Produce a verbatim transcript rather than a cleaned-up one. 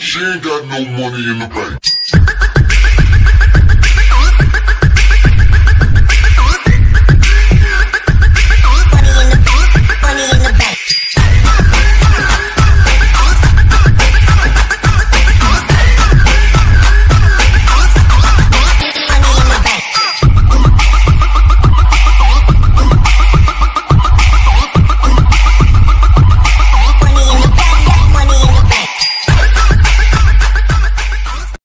She ain't got no money in the bank.